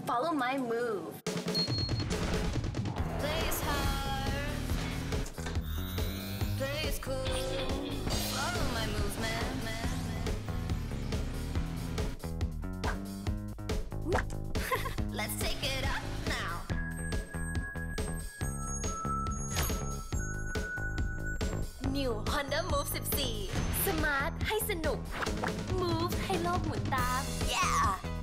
Follow my move. Play is hard, play is cool. Follow my moves, man. Let's take it up now. New Honda Moove 14 Smart ให้สนุก Move ให้โลกหมุนตาม Yeah!